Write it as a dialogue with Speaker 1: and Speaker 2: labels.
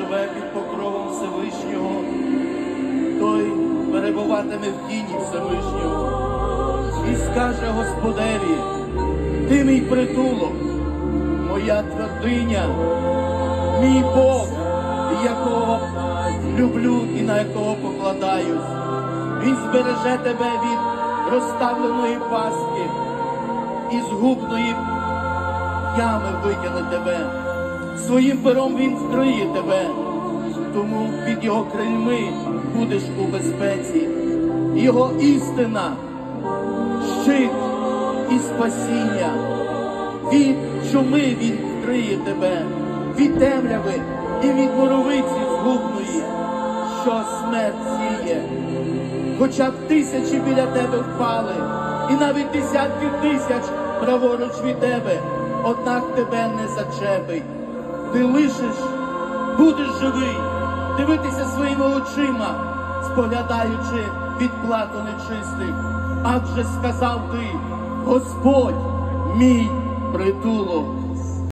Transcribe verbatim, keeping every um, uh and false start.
Speaker 1: живе під покровом Всевишнього, той перебуватиме в тіні Всевишнього. І скаже Господеві: ти мій притулок, моя твердиня, мій Бог, якого люблю і на якого покладаюсь. Він збереже тебе від розставленої пастки, і з губної ями витягне тебе. Своїм пером він вкриє тебе, тому під його крильми будеш у безпеці. Його істина – щит і спасіння. Від чуми він вкриє тебе, від темряви і від боровиці згубної, що смерть сіє. Хоча б тисячі біля тебе впали, і навіть десятки тисяч праворуч від тебе, однак тебе не зачепить. Ти лишиш, будеш живий, дивитися своїми очима, споглядаючи відплату нечистих. Адже сказав ти: Господь мій притулок.